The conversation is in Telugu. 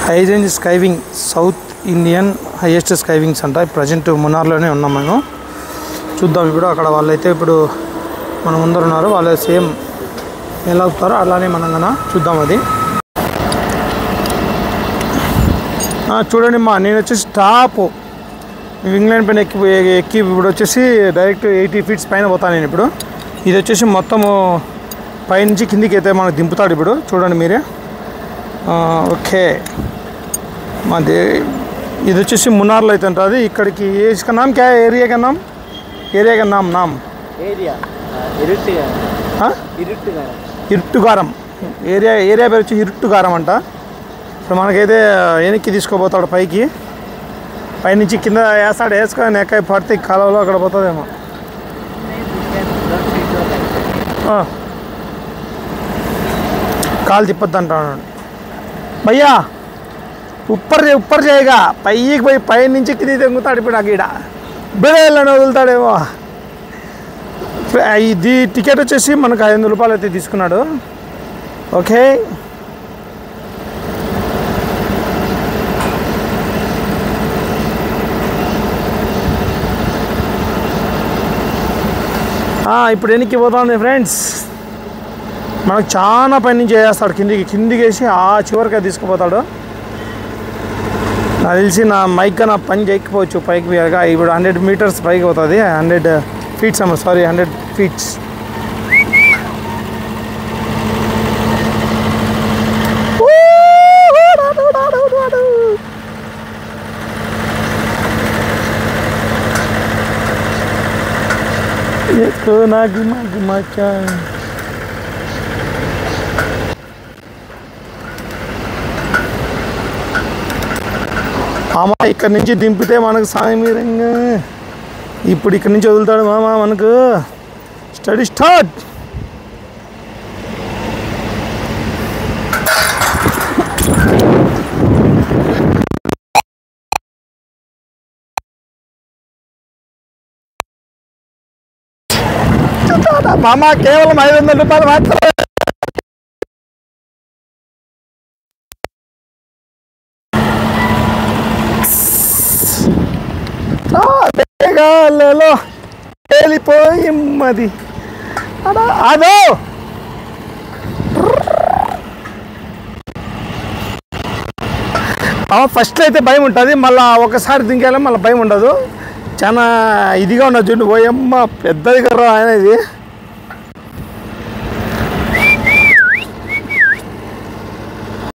High range skywing south Indian highest skywings అంట. ప్రజెంట్ మున్నార్లోనే ఉన్నాం మేము. చూద్దాం ఇప్పుడు అక్కడ వాళ్ళైతే ఇప్పుడు మన ముందర ఉన్నారు, వాళ్ళు సేమ్ ఎలా అవుతారో అలానే మనం కన్నా చూద్దాం. అది చూడండి మా, నేను వచ్చేసి టాప్ ఇంగ్లాండ్ పైన ఎక్కి ఇప్పుడు వచ్చేసి డైరెక్ట్ 80 feet పైన పోతాను నేను ఇప్పుడు. ఇది వచ్చేసి మొత్తము పైనుంచి కిందికి అయితే మనకు దింపుతాడు ఇప్పుడు, చూడండి మీరే. ఓకే మాది ఇది వచ్చేసి మున్నార్లో అయితే ఉంటుంది. ఇక్కడికి ఏస్కా నామ్ క్యా ఏరియా కా నామ్? ఏరియా కా నామ్ నామ్ ఏరియా ఇరుట్టుగారం ఏరియా పేరు వచ్చి ఇరుట్టుగారం అంట. ఇప్పుడు మనకైతే వెనక్కి తీసుకోపోతాడు పైకి, పైనుంచి కింద వేస్తాడు, వేసుకొని ఎక్క పడితే కాలంలో అక్కడ పోతుందేమో. కాలు తిప్పద్దు అంటాడు భయ్యా. ఉప్పర్ చేయగా పైకి పోయి పైనుంచి కింది తెంగుతాడు ఇప్పుడు. నాకు ఈడ బిడేళ్ళని వదులుతాడేమో. ఇది టికెట్ వచ్చేసి మనకు 500 రూపాయలు అయితే తీసుకున్నాడు. ఓకే ఇప్పుడు వెనక్కి పోతుంది ఫ్రెండ్స్. మనకు చాలా పని నుంచి వేస్తాడు, కిందికి వేసి ఆ చివరికి తీసుకుపోతాడు. నాకు తెలిసి నా మైక్ నా పని చేయకపోవచ్చు పైకి పోయాక. ఇప్పుడు 100 meters పైకి అవుతుంది, 100 feet 100 feet. మామ ఇక్కడ నుంచి దింపితే మనకు సాయంగా. ఇప్పుడు ఇక్కడ నుంచి వదులుతాడు మామ మనకు. Study start. మామ కేవలం 500 రూపాయలు మాత్రమే. మేఘాలలో వెళ్ళిపోయిమ్మది అదో. ఫస్ట్లో అయితే భయం ఉంటుంది, మళ్ళీ ఒకసారి దింకాలి మళ్ళీ భయం ఉండదు. చాలా ఇదిగా ఉండదు చూడండి. పోయమ్మ పెద్దది కర్ర అనేది.